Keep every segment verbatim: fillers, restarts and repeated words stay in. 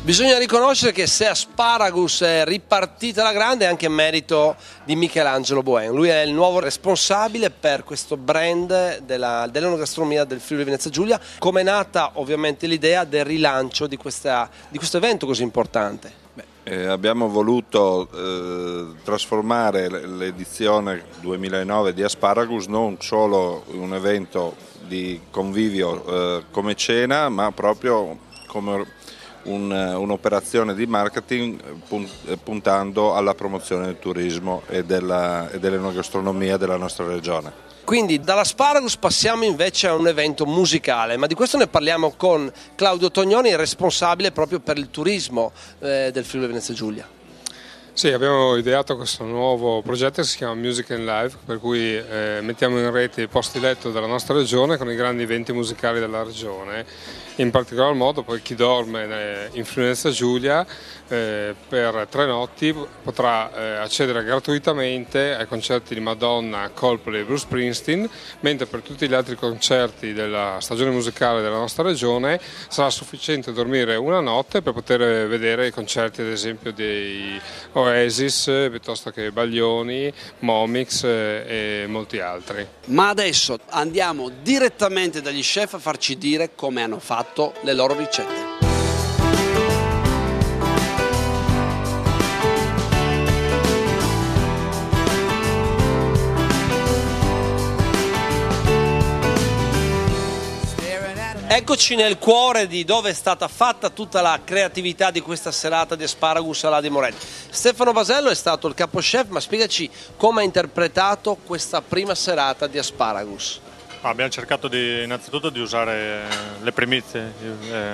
Bisogna riconoscere che se Asparagus è ripartita alla grande è anche merito di Michelangelo Boen. Lui è il nuovo responsabile per questo brand della, dell'enogastronomia del Friuli Venezia Giulia. Come è nata ovviamente l'idea del rilancio di, questa, di questo evento così importante? Beh, eh, abbiamo voluto eh, trasformare l'edizione duemilanove di Asparagus non solo in un evento di convivio eh, come cena, ma proprio come Un, un'operazione di marketing puntando alla promozione del turismo e, della, e dell'enogastronomia della nostra regione. Quindi dall'Asparagus passiamo invece a un evento musicale, ma di questo ne parliamo con Claudio Tognoni, responsabile proprio per il turismo eh, del Friuli Venezia Giulia. Sì, abbiamo ideato questo nuovo progetto che si chiama Music and Live, per cui eh, mettiamo in rete i posti letto della nostra regione con i grandi eventi musicali della regione. In particolar modo poi chi dorme in Friuli Venezia Giulia eh, per tre notti potrà eh, accedere gratuitamente ai concerti di Madonna, Coldplay e Bruce Springsteen, mentre per tutti gli altri concerti della stagione musicale della nostra regione sarà sufficiente dormire una notte per poter vedere i concerti ad esempio dei Oasis piuttosto che Baglioni, Momix eh, e molti altri. Ma adesso andiamo direttamente dagli chef a farci dire come hanno fatto le loro ricette. Eccoci nel cuore di dove è stata fatta tutta la creatività di questa serata di Asparagus alla De Morelli. Stefano Basello è stato il capo chef, ma spiegaci come ha interpretato questa prima serata di Asparagus. Abbiamo cercato di, innanzitutto di usare le primizie, eh,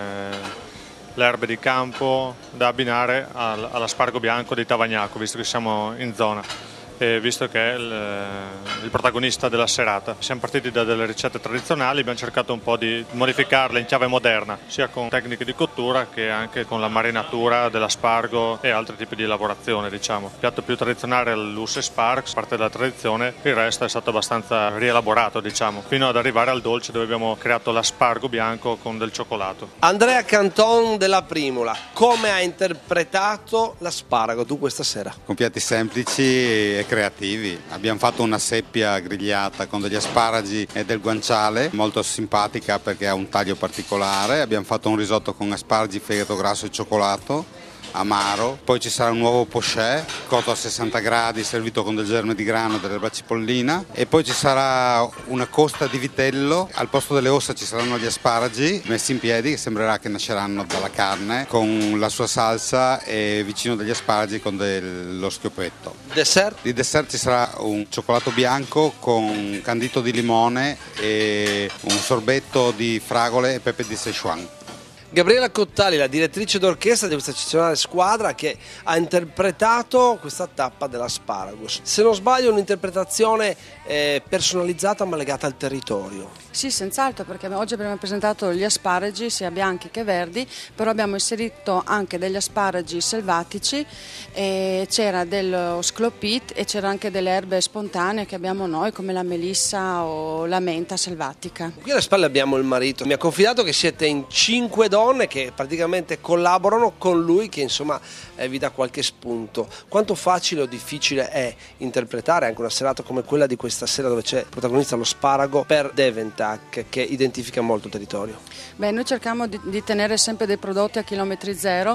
le erbe di campo da abbinare all'aspargo bianco di Tavagnaco, visto che siamo in zona e visto che è il, il protagonista della serata. Siamo partiti da delle ricette tradizionali, abbiamo cercato un po' di modificarle in chiave moderna, sia con tecniche di cottura che anche con la marinatura dell'aspargo e altri tipi di lavorazione, diciamo. Il piatto più tradizionale è l'Usse Sparks, parte della tradizione, il resto è stato abbastanza rielaborato, diciamo, fino ad arrivare al dolce dove abbiamo creato l'aspargo bianco con del cioccolato. Andrea Canton della Primula, come ha interpretato l'asparago tu questa sera? Con piatti semplici e creativi. Abbiamo fatto una seppia grigliata con degli asparagi e del guanciale, molto simpatica perché ha un taglio particolare. Abbiamo fatto un risotto con asparagi, fegato grasso e cioccolato, amaro. Poi ci sarà un nuovo poché cotto a sessanta gradi, servito con del germe di grano e dell'erba cipollina. E poi ci sarà una costa di vitello, al posto delle ossa ci saranno gli asparagi messi in piedi, che sembrerà che nasceranno dalla carne, con la sua salsa e vicino degli asparagi con dello schioppetto. Dessert? Di dessert ci sarà un cioccolato bianco con candito di limone e un sorbetto di fragole e pepe di Szechuan. Gabriella Cottali, la direttrice d'orchestra di questa eccezionale squadra che ha interpretato questa tappa dell'Asparagus. Se non sbaglio un'interpretazione eh, personalizzata ma legata al territorio. Sì, senz'altro, perché oggi abbiamo presentato gli asparagi sia bianchi che verdi, però abbiamo inserito anche degli asparagi selvatici, e c'era dello sclopit e c'era anche delle erbe spontanee che abbiamo noi come la melissa o la menta selvatica. Qui alle spalle abbiamo il marito, mi ha confidato che siete in cinque donne che praticamente collaborano con lui, che insomma eh, vi dà qualche spunto. Quanto facile o difficile è interpretare anche una serata come quella di questa sera dove c'è protagonista lo sparago per Deventac, che identifica molto il territorio? Beh, noi cerchiamo di, di tenere sempre dei prodotti a chilometri zero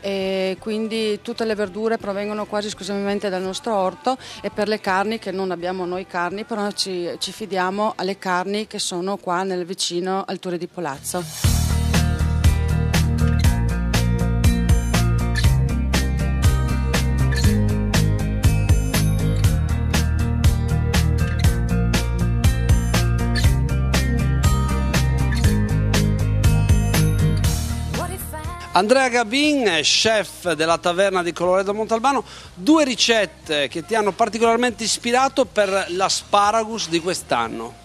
e quindi tutte le verdure provengono quasi esclusivamente dal nostro orto, e per le carni, che non abbiamo noi carni, però ci, ci fidiamo alle carni che sono qua nel vicino Alture di Polazzo. Andrea Gabin, chef della taverna di Colloredo Montalbano, due ricette che ti hanno particolarmente ispirato per l'Asparagus di quest'anno.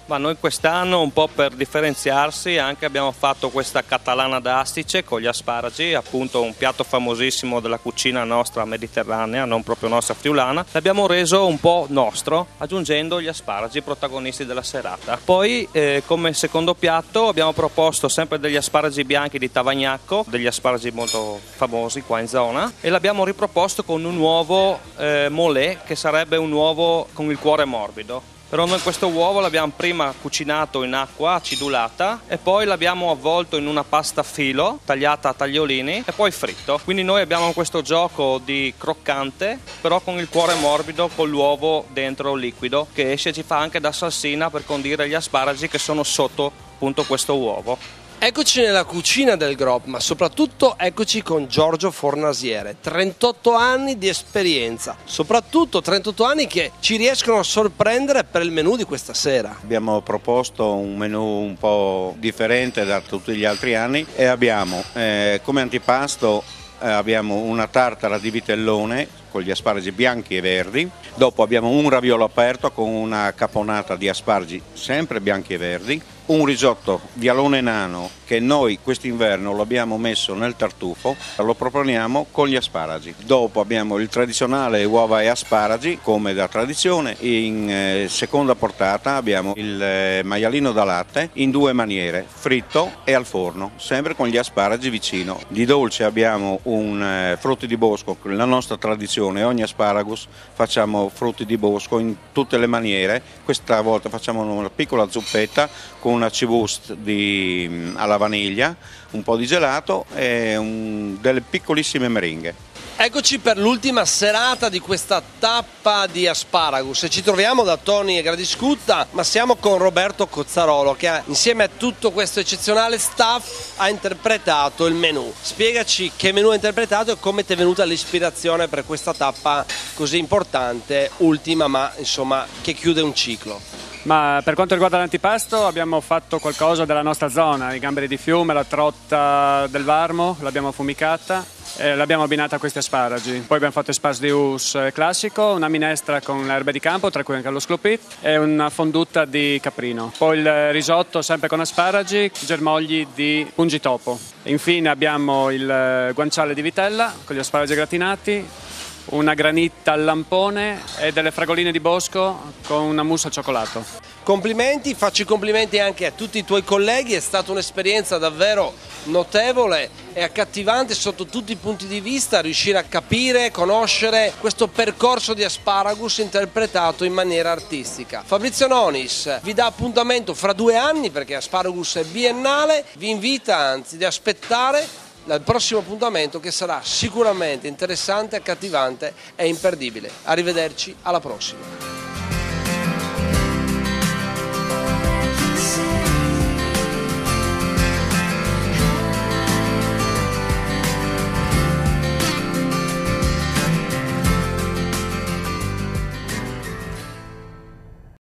Ma noi quest'anno, un po' per differenziarsi, anche abbiamo fatto questa catalana d'astice con gli asparagi, appunto un piatto famosissimo della cucina nostra mediterranea, non proprio nostra friulana. L'abbiamo reso un po' nostro, aggiungendo gli asparagi protagonisti della serata. Poi eh, come secondo piatto abbiamo proposto sempre degli asparagi bianchi di Tavagnacco, degli asparagi molto famosi qua in zona, e l'abbiamo riproposto con un uovo eh, mollet, che sarebbe un uovo con il cuore morbido. Però noi questo uovo l'abbiamo prima cucinato in acqua acidulata e poi l'abbiamo avvolto in una pasta a filo tagliata a tagliolini e poi fritto. Quindi noi abbiamo questo gioco di croccante però con il cuore morbido, con l'uovo dentro liquido che esce e ci fa anche da salsina per condire gli asparagi che sono sotto appunto questo uovo. Eccoci nella cucina del Grob, ma soprattutto eccoci con Giorgio Fornasiere, trentotto anni di esperienza, soprattutto trentotto anni che ci riescono a sorprendere per il menù di questa sera. Abbiamo proposto un menù un po' differente da tutti gli altri anni e abbiamo eh, come antipasto eh, abbiamo una tartara di vitellone con gli asparagi bianchi e verdi, dopo abbiamo un raviolo aperto con una caponata di asparagi sempre bianchi e verdi, un risotto di alone nano che noi quest'inverno lo abbiamo messo nel tartufo, lo proponiamo con gli asparagi. Dopo abbiamo il tradizionale uova e asparagi come da tradizione, in eh, seconda portata abbiamo il eh, maialino da latte in due maniere, fritto e al forno, sempre con gli asparagi vicino. Di dolce abbiamo un eh, frutti di bosco, la nostra tradizione, ogni asparagus facciamo frutti di bosco in tutte le maniere, questa volta facciamo una piccola zuppetta con una cibust di, alla vaniglia, un po' di gelato e un, delle piccolissime meringhe. Eccoci per l'ultima serata di questa tappa di asparagus e ci troviamo da Tony Gradiscutta, ma siamo con Roberto Cozzarolo che insieme a tutto questo eccezionale staff ha interpretato il menù. Spiegaci che menù ha interpretato e come ti è venuta l'ispirazione per questa tappa così importante, ultima ma insomma che chiude un ciclo. Ma per quanto riguarda l'antipasto abbiamo fatto qualcosa della nostra zona, i gamberi di fiume, la trotta del Varmo, l'abbiamo affumicata e l'abbiamo abbinata a questi asparagi. Poi abbiamo fatto espardius classico, una minestra con le erbe di campo, tra cui anche lo sclopit, e una fonduta di caprino. Poi il risotto sempre con asparagi, germogli di pungitopo. Infine abbiamo il guanciale di vitella con gli asparagi gratinati, una granitta al lampone e delle fragoline di bosco con una mousse al cioccolato. Complimenti, faccio i complimenti anche a tutti i tuoi colleghi, è stata un'esperienza davvero notevole e accattivante sotto tutti i punti di vista, riuscire a capire, conoscere questo percorso di asparagus interpretato in maniera artistica. Fabrizio Nonis vi dà appuntamento fra due anni perché Asparagus è biennale, vi invita anzi di aspettare dal prossimo appuntamento che sarà sicuramente interessante, accattivante e imperdibile. Arrivederci, alla prossima.